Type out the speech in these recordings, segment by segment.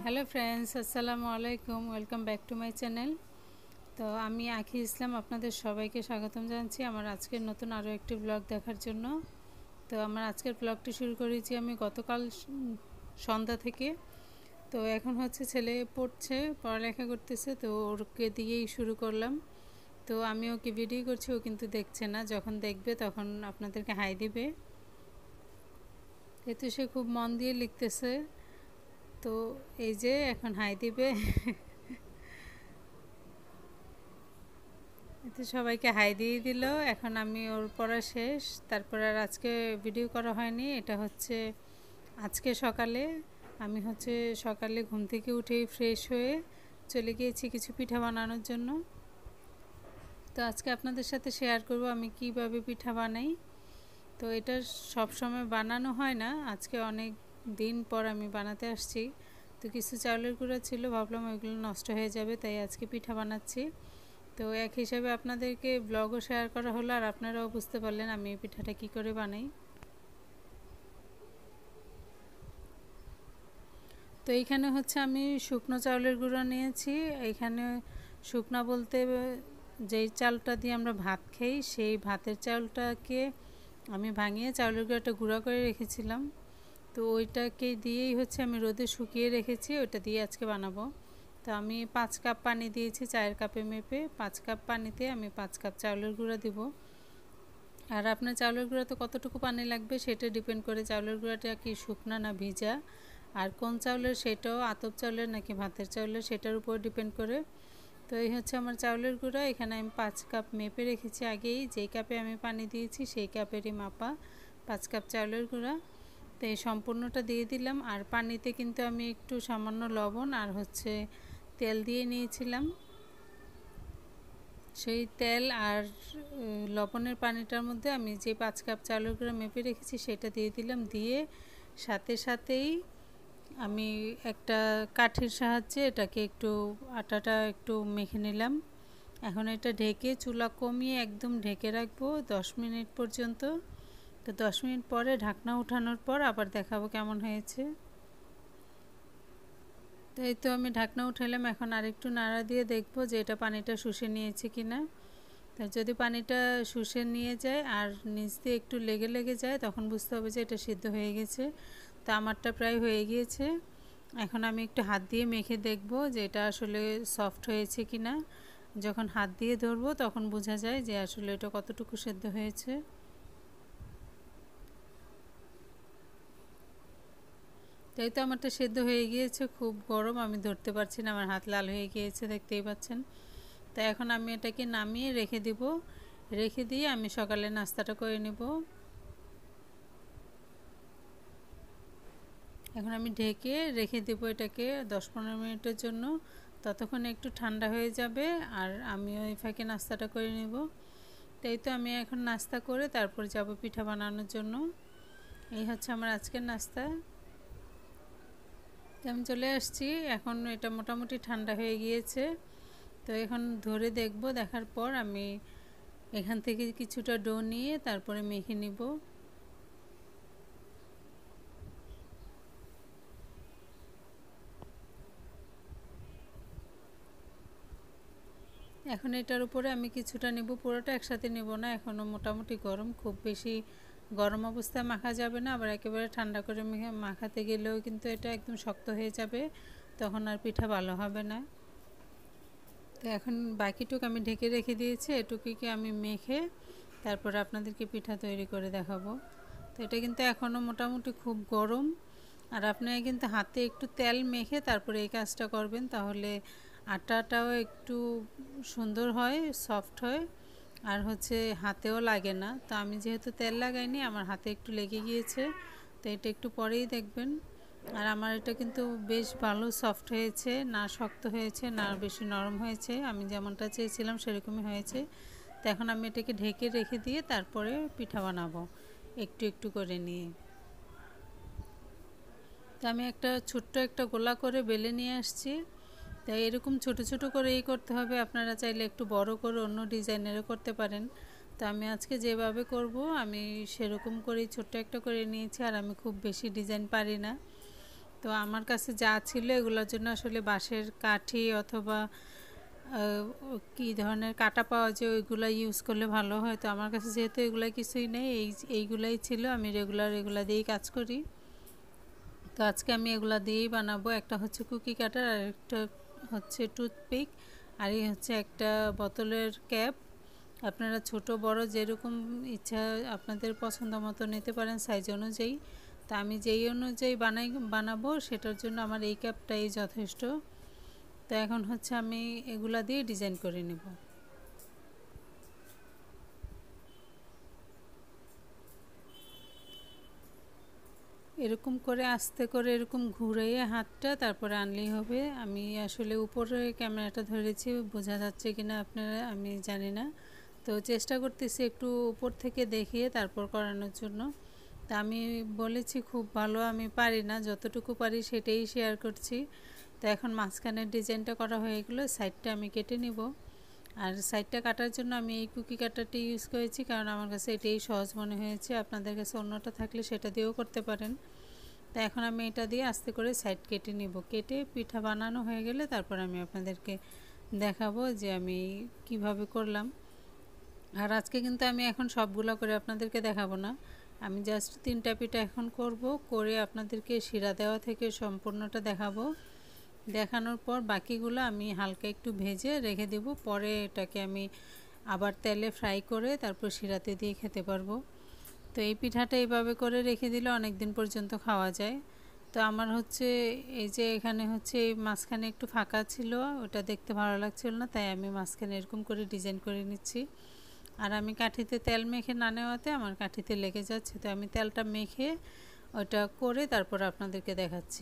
Hello friends, আসসালামু আলাইকুম। Welcome back to my channel. তো আমি আখি ইসলাম, আপনাদের সবাইকে স্বাগতম জানাচ্ছি আমার আজকের নতুন আরও একটি ব্লগ দেখার জন্য। তো আমার আজকের ব্লগটি শুরু করেছি আমি গতকাল সন্ধ্যা থেকে। তো এখন হচ্ছে ছেলে পড়ছে, পড়ালেখা করতেছে, তো ওকে দিয়েই শুরু করলাম। তো আমি ওকে ভিডিও করছি, ও কিন্তু দেখছে না, যখন দেখবে তখন আপনাদেরকে হাই দিবে। এতে সে খুব মন দিয়ে লিখতেছে, তো এই যে এখন হাই দিবে। এতে সবাইকে হাই দিয়ে দিল। এখন আমি ওর পড়া শেষ, তারপর আর আজকে ভিডিও করা হয়নি। এটা হচ্ছে আজকে সকালে আমি সকালে ঘুম থেকে উঠেই ফ্রেশ হয়ে চলে গিয়েছি কিছু পিঠা বানানোর জন্য। তো আজকে আপনাদের সাথে শেয়ার করব আমি কিভাবে পিঠা বানাই। তো এটা সব সময় বানানো হয় না, আজকে অনেক দিন পর আমি বানাতে আসছি। তো কিছু চাউলের গুঁড়া ছিল, ভাবলাম ওইগুলো নষ্ট হয়ে যাবে, তাই আজকে পিঠা বানাচ্ছি। তো এক হিসাবে আপনাদেরকে ব্লগও শেয়ার করা হলো, আর আপনারাও বুঝতে পারলেন আমি এই পিঠাটা কী করে বানাই। তো এইখানে হচ্ছে আমি শুকনো চাউলের গুঁড়ো নিয়েছি। এইখানে শুকনা বলতে যেই চালটা দিয়ে আমরা ভাত খাই, সেই ভাতের চাউলটাকে আমি ভাঙিয়ে চাউলের গুঁড়োটা গুঁড়া করে রেখেছিলাম। তো ওইটাকে দিয়েই হচ্ছে আমি রোদে শুকিয়ে রেখেছি, ওইটা দিয়ে আজকে বানাবো। তো আমি 5 কাপ পানি দিয়েছি, চায়ের কাপে মেপে 5 কাপ পানিতে আমি 5 কাপ চাউলের গুঁড়া দিব। আর আপনার চাউলের গুঁড়াতে কতটুকু পানি লাগবে সেটা ডিপেন্ড করে চাউলের গুঁড়াটা কি শুকনা না ভিজা, আর কোন চাউলের সেটাও আতপ চাউলের নাকি ভাতের চাউলের সেটার উপর ডিপেন্ড করে। তো এই হচ্ছে আমার চাউলের গুঁড়া। এখানে আমি 5 কাপ মেপে রেখেছি আগেই, যেই কাপে আমি পানি দিয়েছি সেই কাপেরই মাপা 5 কাপ চাউলের গুঁড়া। তো এই সম্পূর্ণটা দিয়ে দিলাম। আর পানিতে কিন্তু আমি একটু সামান্য লবণ আর তেল দিয়ে নিয়েছিলাম। সেই তেল আর লবণের পানিটার মধ্যে আমি যে 5 কাপ চাউলের গুঁড়া মেপে রেখেছি সেটা দিয়ে দিলাম। দিয়ে সাথেই আমি একটা কাঠির সাহায্যে এটাকে আটাটা একটু মেখে নিলাম। এখন এটা ঢেকে চুলা কমিয়ে একদম ঢেকে রাখবো 10 মিনিট পর্যন্ত। তো 10 মিনিট পরে ঢাকনা উঠানোর পর আবার দেখাবো কেমন হয়েছে। তো এই তো আমি ঢাকনা উঠালাম, এখন আরেকটু নাড়া দিয়ে দেখবো যে এটা পানিটা শুষে নিয়েছে কিনা। তা যদি পানিটা শুষে নিয়ে যায় আর নিচ দিয়ে একটু লেগে যায়, তখন বুঝতে হবে যে এটা সিদ্ধ হয়ে গেছে। তো আমারটা প্রায় হয়ে গিয়েছে। এখন আমি একটু হাত দিয়ে মেখে দেখব যে এটা আসলে সফট হয়েছে কিনা। যখন হাত দিয়ে ধরবো তখন বোঝা যায় যে আসলে এটা কতটুকু সিদ্ধ হয়েছে। তাই তো আমারটা সেদ্ধ হয়ে গিয়েছে, খুব গরম, আমি ধরতে পারছি না, আমার হাত লাল হয়ে গিয়েছে, দেখতেই পাচ্ছেন। তো এখন আমি এটাকে নামিয়ে রেখে দিব। রেখে দিয়ে আমি সকালে নাস্তাটা করে নেব। এখন আমি ঢেকে রেখে দেবো এটাকে 10-15 মিনিটের জন্য। ততক্ষণ একটু ঠান্ডা হয়ে যাবে আর আমি ওই ফাঁকে নাস্তাটা করে নেব। তাই তো আমি এখন নাস্তা করে তারপর যাব পিঠা বানানোর জন্য। এই হচ্ছে আমার আজকের নাস্তা। তো আমি চলে আসছি, এখন এটা মোটামুটি ঠান্ডা হয়ে গিয়েছে। তো এখন ধরে দেখব, দেখার পর আমি এখান থেকে কিছুটা ডো নিয়ে তারপরে মেখে নিব। এখন এটার উপরে আমি কিছুটা নেব, পুরোটা একসাথে নেব না, এখনও মোটামুটি গরম, খুব বেশি গরম অবস্থায় মাখা যাবে না, আবার একেবারে ঠান্ডা করে মাখাতে গেলেও কিন্তু এটা একদম শক্ত হয়ে যাবে, তখন আর পিঠা ভালো হবে না। তো এখন বাকিটুকু আমি ঢেকে রেখে দিয়েছি, এটুকুকে আমি মেখে তারপর আপনাদেরকে পিঠা তৈরি করে দেখাবো। তো এটা কিন্তু এখনও মোটামুটি খুব গরম, আর আপনারা কিন্তু হাতে একটু তেল মেখে তারপরে এই কাজটা করবেন, তাহলে আটাটাও একটু সুন্দর হয়, সফট হয়, আর হাতেও লাগে না। তো আমি যেহেতু তেল লাগাইনি, আমার হাতে একটু লেগে গিয়েছে, তো এটা একটু পরেই দেখবেন। আর আমার এটা কিন্তু বেশ ভালো সফট হয়েছে, না শক্ত হয়েছে না বেশি নরম হয়েছে, আমি যেমনটা চেয়েছিলাম সেরকমই হয়েছে। তো এখন আমি এটাকে ঢেকে রেখে দিয়ে তারপরে পিঠা বানাবো একটু একটু করে নিয়ে। তো আমি ছোট্ট একটা গোলা করে বেলে নিয়ে আসছি। তাই এরকম ছোট ছোট করেই করতে হবে, আপনারা চাইলে একটু বড় করে অন্য ডিজাইনেরও করতে পারেন। তো আমি আজকে যেভাবে করব আমি সেরকম করেই ছোট্ট একটা করে নিয়েছি, আর আমি খুব বেশি ডিজাইন পারি না। তো আমার কাছে যা ছিল এগুলোর জন্য আসলে বাঁশের কাঠি অথবা কী ধরনের কাটা পাওয়া যায় ওইগুলো ইউজ করলে ভালো হয়। তো আমার কাছে যেহেতু এগুলো কিছুই নেই, এইগুলাই ছিল, আমি এগুলা দিয়েই কাজ করি। তো আজকে আমি এগুলা দিয়েই বানাবো। একটা হচ্ছে কুকি কাটার, আর একটা হচ্ছে টুথপিক, আর এই হচ্ছে একটা বোতলের ক্যাপ। আপনারা ছোট বড় যেরকম ইচ্ছা আপনাদের পছন্দ মতো নিতে পারেন সাইজ অনুযায়ী। তা আমি যেই অনুযায়ী বানাবো সেটার জন্য আমার এই ক্যাপটাই যথেষ্ট। তো এখন হচ্ছে আমি এগুলা দিয়ে ডিজাইন করে নেব। এরকম করে আস্তে করে এরকম ঘুরিয়ে হাতটা তারপরে আনলেই হবে। আমি আসলে উপরে ক্যামেরাটা ধরেছি, বোঝা যাচ্ছে কিনা আপনারা আমি জানি না। তো চেষ্টা করতেছি একটু উপর থেকে দেখিয়ে তারপর করানোর জন্য। তা আমি বলেছি খুব ভালো আমি পারি না, যতটুকু পারি সেটাই শেয়ার করছি। তো এখন মাঝখানের ডিজাইনটা করা হয়ে গেলো, সাইডটা আমি কেটে নিব। আর সাইডটা কাটার জন্য আমি এই কুকি কাটারটি ইউজ করেছি, কারণ আমার কাছে এটাই সহজ মনে হয়েছে। আপনাদের কাছে অন্যটা থাকলে সেটা দিয়েও করতে পারেন। তো এখন আমি এটা দিয়ে আস্তে করে সাইড কেটে নিব। কেটে পিঠা বানানো হয়ে গেলে তারপর আমি আপনাদেরকে দেখাবো যে আমি কিভাবে করলাম। আর আজকে কিন্তু আমি এখন সবগুলো করে আপনাদেরকে দেখাবো না, আমি জাস্ট 3টা পিঠা এখন করব, করে আপনাদেরকে শিরা দেওয়া থেকে সম্পূর্ণটা দেখাবো। দেখানোর পর বাকিগুলো আমি হালকা একটু ভেজে রেখে দেব, পরে এটাকে আমি আবার তেলে ফ্রাই করে তারপর শিরাতে দিয়ে খেতে পারবো। তো এই পিঠাটা এইভাবে করে রেখে দিলে অনেক দিন পর্যন্ত খাওয়া যায়। তো আমার হচ্ছে এই যে এখানে হচ্ছে এই মাঝখানে একটু ফাঁকা ছিল, ওটা দেখতে ভালো লাগছিল না, তাই আমি মাঝখানে এরকম করে ডিজাইন করে নিচ্ছি। আর আমি কাঠিতে তেল মেখে না নেওয়াতে আমার কাঠিতে লেগে যাচ্ছে, তো আমি তেলটা মেখে ওটা করে তারপর আপনাদেরকে দেখাচ্ছি।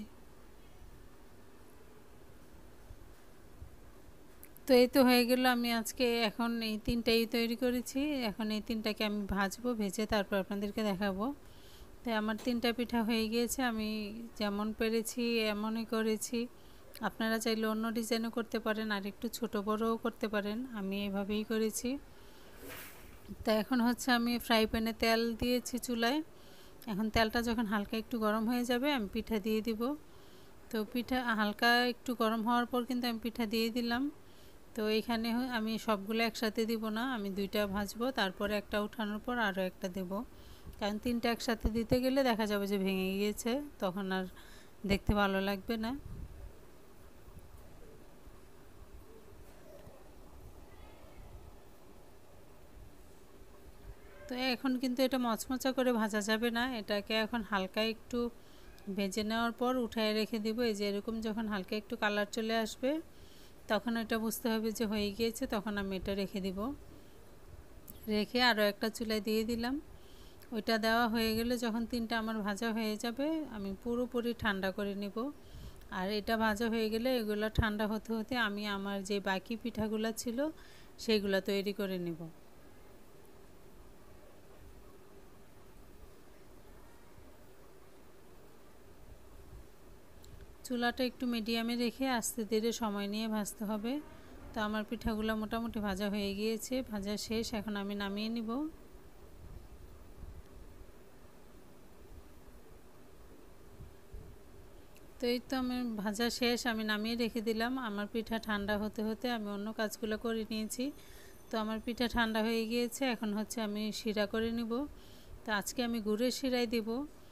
তো এই তো হয়ে গেল, আমি আজকে এখন এই 3টাই তৈরি করেছি। এখন এই 3টাকে আমি ভাজবো, ভেজে তারপর আপনাদেরকে দেখাবো। তাই আমার 3টা পিঠা হয়ে গিয়েছে, আমি যেমন পেরেছি এমনই করেছি। আপনারা চাইলে অন্য ডিজাইনও করতে পারেন, আর একটু ছোটো বড়ও করতে পারেন, আমি এভাবেই করেছি। তা এখন হচ্ছে আমি ফ্রাই প্যানে তেল দিয়েছি চুলায়। এখন তেলটা যখন হালকা একটু গরম হয়ে যাবে আমি পিঠা দিয়ে দিব। তো পিঠা হালকা একটু গরম হওয়ার পর কিন্তু আমি পিঠা দিয়ে দিলাম। তো এখানে আমি সবগুলো একসাথে দিব না, আমি 2টা ভাজবো, তারপরে একটা উঠানোর পর আরও একটা দেব, কারণ 3টা একসাথে দিতে গেলে দেখা যাবে যে ভেঙে গিয়েছে, তখন আর দেখতে ভালো লাগবে না। তো এখন কিন্তু এটা মচমচা করে ভাজা যাবে না, এটাকে এখন হালকা একটু ভেজে নেওয়ার পর উঠায় রেখে দিব। এই যে এরকম যখন হালকা একটু কালার চলে আসবে তখন এটা বুঝতে হবে যে হয়ে গিয়েছে, তখন আমি এটা রেখে দিব। রেখে আরও একটা চুলায় দিয়ে দিলাম। ওইটা দেওয়া হয়ে গেলে যখন 3টা আমার ভাজা হয়ে যাবে আমি পুরোপুরি ঠান্ডা করে নেব। আর এটা ভাজা হয়ে গেলে এগুলো ঠান্ডা হতে হতে আমি আমার যে বাকি পিঠাগুলো ছিল সেইগুলো তৈরি করে নেব। চুলাটা একটু মিডিয়ামে রেখে আস্তে ধীরে সময় নিয়ে ভাজতে হবে। তো আমার পিঠাগুলো মোটামুটি ভাজা হয়ে গিয়েছে, ভাজা শেষ, এখন আমি নামিয়ে নিব। তো এই তো আমার ভাজা শেষ, আমি নামিয়ে রেখে দিলাম। আমার পিঠা ঠান্ডা হতে হতে আমি অন্য কাজগুলো করে নিয়েছি। তো আমার পিঠা ঠান্ডা হয়ে গিয়েছে, এখন হচ্ছে আমি শিরা করে নিব। তো আজকে আমি গুড়ের শিরাই দিব।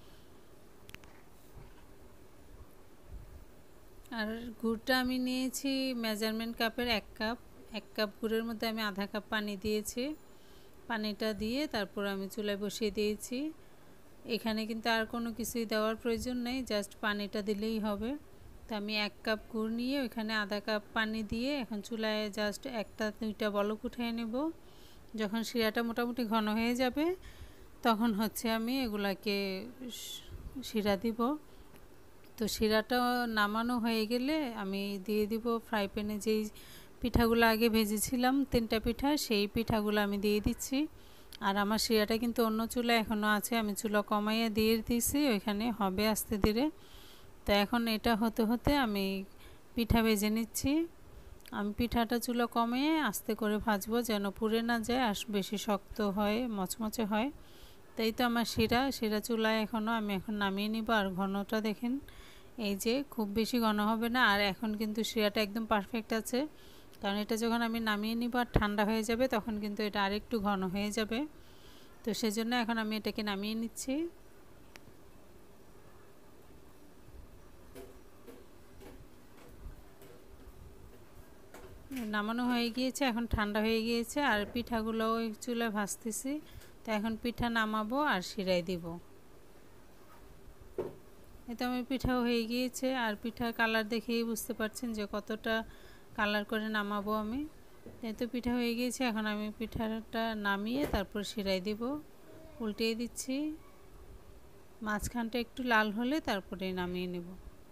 আর গুড়টা আমি নিয়েছি মেজারমেন্ট কাপের 1 কাপ। 1 কাপ গুড়ের মধ্যে আমি আধা কাপ পানি দিয়েছি। পানিটা দিয়ে তারপর আমি চুলায় বসিয়ে দিয়েছি। এখানে কিন্তু আর কোনো কিছুই দেওয়ার প্রয়োজন নেই, জাস্ট পানিটা দিলেই হবে। তো আমি 1 কাপ গুড় নিয়ে ওইখানে আধা কাপ পানি দিয়ে এখন চুলায় জাস্ট 1টা 2টা বলক উঠিয়ে নেব। যখন শিরাটা মোটামুটি ঘন হয়ে যাবে তখন হচ্ছে আমি এগুলাকে শিরা দিব। তো শিরাটা নামানো হয়ে গেলে আমি দিয়ে দিব ফ্রাই প্যানে যেই পিঠাগুলো আগে ভেজেছিলাম 3টা পিঠা, সেই পিঠাগুলো আমি দিয়ে দিচ্ছি। আর আমার শিরাটা কিন্তু অন্য চুলা এখনও আছে, আমি চুলা কমাইয়ে দিয়ে দিয়েছি, ওইখানে হবে আস্তে ধীরে। তো এখন এটা হতে হতে আমি পিঠা ভেজে নিচ্ছি। আমি পিঠাটা চুলা কমিয়ে আস্তে করে ভাজবো যেন পুড়ে না যায় আর বেশি শক্ত হয়, মচমচে হয়। তাই তো আমার শিরা চুলায় এখনও, আমি এখন নামিয়ে নিব। আর ঘনটা দেখেন এই যে খুব বেশি ঘন হবে না। আর এখন কিন্তু শিরাটা একদম পারফেক্ট আছে, কারণ এটা যখন আমি নামিয়ে নিব আর ঠান্ডা হয়ে যাবে তখন কিন্তু এটা আরেকটু ঘন হয়ে যাবে। তো সেজন্য এখন আমি এটাকে নামিয়ে নিচ্ছি। নামানো হয়ে গিয়েছে, এখন ঠান্ডা হয়ে গিয়েছে আর পিঠাগুলো ওই চুলায় ভাজতেছি। তো এখন পিঠা নামাবো আর শিরাই দিব। এতে আমার পিঠাও হয়ে গিয়েছে আর পিঠার কালার দেখেই বুঝতে পারছেন যে কতটা কালার করে নামাবো আমি। তো পিঠা হয়ে গিয়েছে, এখন আমি পিঠাটা নামিয়ে তারপর শিরাই দিব। উল্টিয়ে দিচ্ছি, মাঝখানটা একটু লাল হলে তারপরে নামিয়ে নেব।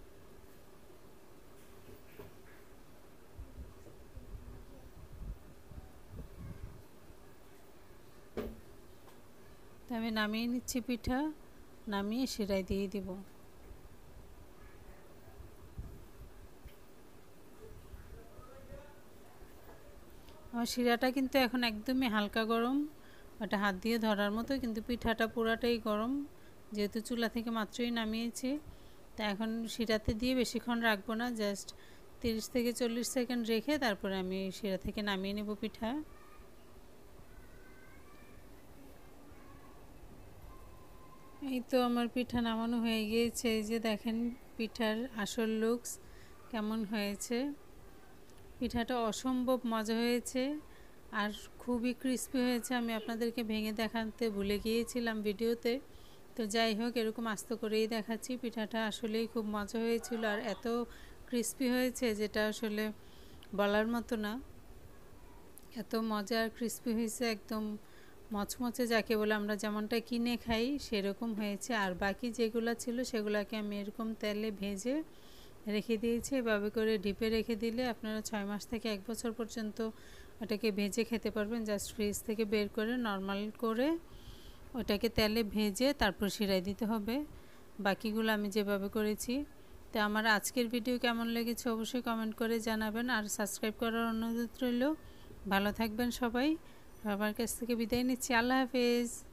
তো আমি নামিয়ে নিচ্ছি পিঠা, নামিয়ে শিরাই দিয়ে দিব। আমার শিরাটা কিন্তু এখন একদমই হালকা গরম, ওটা হাত দিয়ে ধরার মতো, কিন্তু পিঠাটা পুরাটাই গরম, যেহেতু চুলা থেকে মাত্রই নামিয়েছি। তা এখন শিরাতে দিয়ে বেশিক্ষণ রাখবো না, জাস্ট 30 থেকে 40 সেকেন্ড রেখে তারপরে আমি শিরা থেকে নামিয়ে নেব পিঠা। এই তো আমার পিঠা নামানো হয়ে গিয়েছে। এই যে দেখেন পিঠার আসল লুকস কেমন হয়েছে। পিঠাটা অসম্ভব মজা হয়েছে আর খুবই ক্রিস্পি হয়েছে। আমি আপনাদেরকে ভেঙে দেখাতে ভুলে গিয়েছিলাম ভিডিওতে। তো যাই হোক, এরকম আস্ত করেই দেখাচ্ছি। পিঠাটা আসলেই খুব মজা হয়েছিল আর এত ক্রিস্পি হয়েছে যেটা আসলে বলার মতো না। এত মজা আর ক্রিস্পি হয়েছে, একদম মচমচে যাকে বলে আমরা যেমনটা কিনে খাই সেরকম হয়েছে। আর বাকি যেগুলো ছিল সেগুলোকে আমি এরকম তেলে ভেজে রেখে দিয়েছি। এভাবে করে ডিপে রেখে দিলে আপনারা 6 মাস থেকে 1 বছর পর্যন্ত ওটাকে ভেজে খেতে পারবেন। জাস্ট ফ্রিজ থেকে বের করে নর্মাল করে ওটাকে তেলে ভেজে তারপর শিরাই দিতে হবে। বাকিগুলো আমি যেভাবে করেছি। তো আমার আজকের ভিডিও কেমন লেগেছে অবশ্যই কমেন্ট করে জানাবেন আর সাবস্ক্রাইব করার অনুরোধ রইল। ভালো থাকবেন সবাই। সবার কাছ থেকে বিদায় নিচ্ছি। আল্লাহ হাফেজ।